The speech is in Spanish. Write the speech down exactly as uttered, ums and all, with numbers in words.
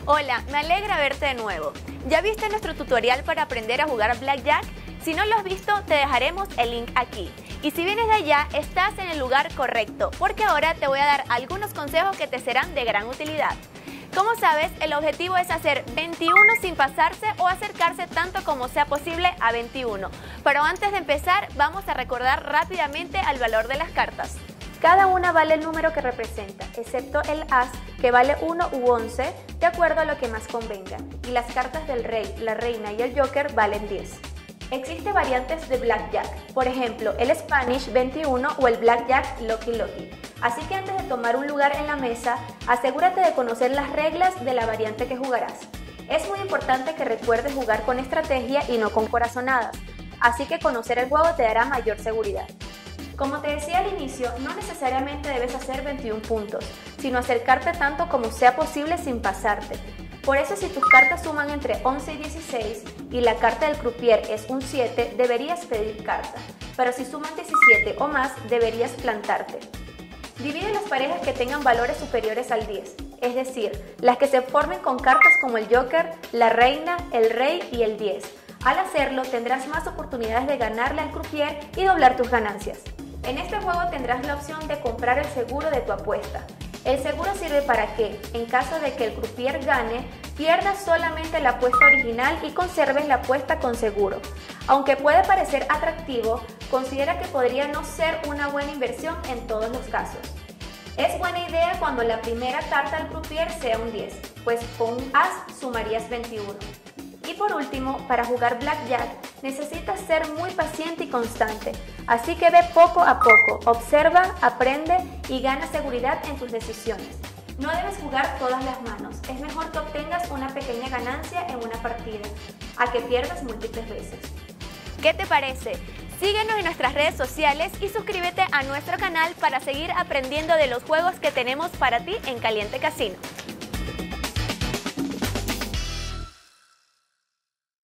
Hola, me alegra verte de nuevo. ¿Ya viste nuestro tutorial para aprender a jugar Blackjack? Si no lo has visto, te dejaremos el link aquí. Y si vienes de allá, estás en el lugar correcto, porque ahora te voy a dar algunos consejos que te serán de gran utilidad. Como sabes, el objetivo es hacer veintiuno sin pasarse o acercarse tanto como sea posible a veintiuno. Pero antes de empezar, vamos a recordar rápidamente al valor de las cartas. Cada una vale el número que representa, excepto el as, que vale uno u once, de acuerdo a lo que más convenga. Y las cartas del rey, la reina y el joker valen diez. Existen variantes de Blackjack, por ejemplo, el Spanish veintiuno o el Blackjack Lucky Lucky. Así que antes de tomar un lugar en la mesa, asegúrate de conocer las reglas de la variante que jugarás. Es muy importante que recuerdes jugar con estrategia y no con corazonadas, así que conocer el juego te dará mayor seguridad. Como te decía al inicio, no necesariamente debes hacer veintiún puntos, sino acercarte tanto como sea posible sin pasarte. Por eso, si tus cartas suman entre once y dieciséis y la carta del croupier es un siete, deberías pedir carta, pero si suman diecisiete o más, deberías plantarte. Divide las parejas que tengan valores superiores al diez, es decir, las que se formen con cartas como el joker, la reina, el rey y el diez. Al hacerlo, tendrás más oportunidades de ganarle al croupier y doblar tus ganancias. En este juego tendrás la opción de comprar el seguro de tu apuesta. El seguro sirve para que, en caso de que el croupier gane, pierdas solamente la apuesta original y conserves la apuesta con seguro. Aunque puede parecer atractivo, considera que podría no ser una buena inversión en todos los casos. Es buena idea cuando la primera carta del croupier sea un diez, pues con un as sumarías veintiuno. Y por último, para jugar Blackjack necesitas ser muy paciente y constante, así que ve poco a poco, observa, aprende y gana seguridad en tus decisiones. No debes jugar todas las manos, es mejor que obtengas una pequeña ganancia en una partida, a que pierdas múltiples veces. ¿Qué te parece? Síguenos en nuestras redes sociales y suscríbete a nuestro canal para seguir aprendiendo de los juegos que tenemos para ti en Caliente Casino.